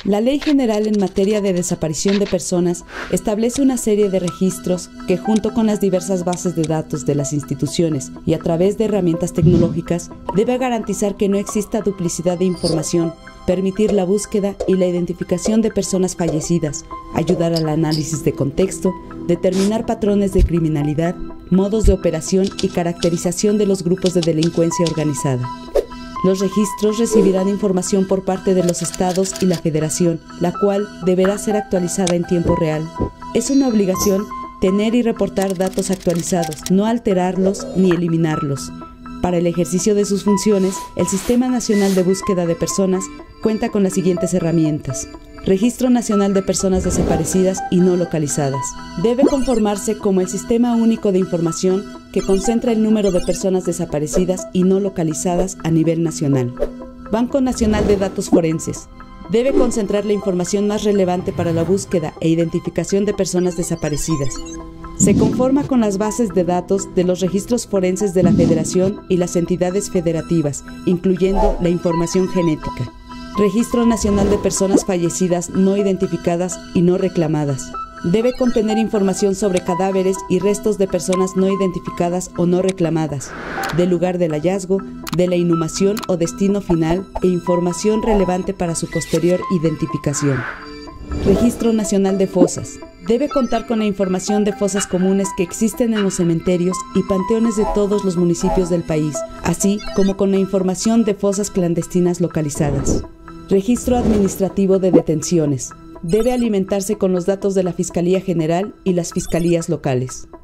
La Ley General en materia de desaparición de personas establece una serie de registros que, junto con las diversas bases de datos de las instituciones y a través de herramientas tecnológicas, debe garantizar que no exista duplicidad de información, permitir la búsqueda y la identificación de personas fallecidas, ayudar al análisis de contexto, determinar patrones de criminalidad, modos de operación y caracterización de los grupos de delincuencia organizada. Los registros recibirán información por parte de los estados y la federación, la cual deberá ser actualizada en tiempo real. Es una obligación tener y reportar datos actualizados, no alterarlos ni eliminarlos. Para el ejercicio de sus funciones, el Sistema Nacional de Búsqueda de Personas cuenta con las siguientes herramientas. Registro Nacional de Personas Desaparecidas y No Localizadas. Debe conformarse como el Sistema Único de Información que concentra el número de personas desaparecidas y no localizadas a nivel nacional. Banco Nacional de Datos Forenses. Debe concentrar la información más relevante para la búsqueda e identificación de personas desaparecidas. Se conforma con las bases de datos de los registros forenses de la Federación y las entidades federativas, incluyendo la información genética. Registro Nacional de Personas Fallecidas no identificadas y no reclamadas. Debe contener información sobre cadáveres y restos de personas no identificadas o no reclamadas, del lugar del hallazgo, de la inhumación o destino final e información relevante para su posterior identificación. Registro Nacional de Fosas. Debe contar con la información de fosas comunes que existen en los cementerios y panteones de todos los municipios del país, así como con la información de fosas clandestinas localizadas. Registro Administrativo de Detenciones. Debe alimentarse con los datos de la Fiscalía General y las Fiscalías locales.